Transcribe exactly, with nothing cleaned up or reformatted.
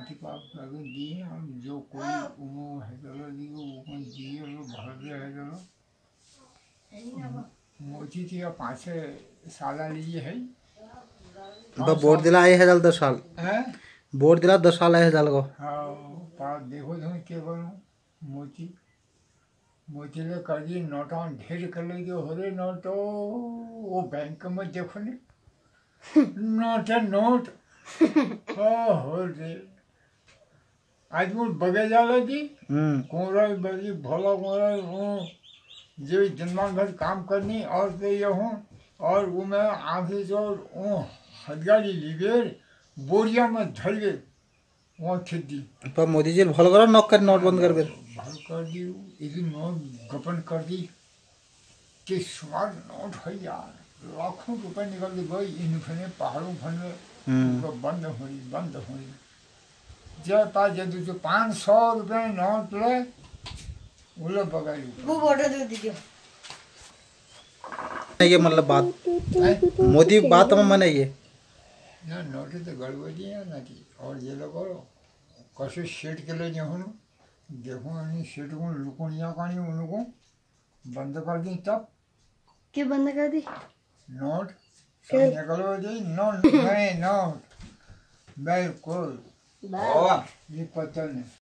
शांति पाप लगे दिए और जो कोई उमो है चलो दियो वो दिए लो भर दे है चलो मोची थी पाँच साल लिए है बोर्ड दिला आए हजार दस साल हैं बोर्ड दिला दस साल आए हजार को हाँ पाप देखो तुम के करूँ मोची मोची ले कर दी नोटा ढेर कर ले जो हो रहे नोटो वो बैंक में देखो ने नोट है नोट हाँ हो रे आज मुझे बगे जाला जी कोरा बगी भोला कोरा हूँ जो दिन भर काम करनी और तो ये हूँ और वो मैं आगे जो वो हरियाली लिबेर बोरिया में धर गए वहाँ खेती पर मोदी जी भल करो नौक कर नोट बंद कर बेर भल कर दी एक नोट गपन कर दी कि स्मार्ट नोट है यार लाखों रुपए निकल के गई इन फने पहाड़ों फने बंद हुई बंद हुई जय पास जब जो पाँच सौ रुपये नोट ले वो लोग बगाई वो बॉर्डर दे दीजिए ये मतलब बात मोदी बात में मने ये ना नोट तो गड़बड़ी है ना की और ये लोग कैसे सेट के लिए जो हूँ देखो नहीं सेट को लुकुनिया कहानी उनको बंद कर दी तब क्या बंद कर दी नोट सब निकलो जी नोट नहीं नोट बिल्कुल ये पता नहीं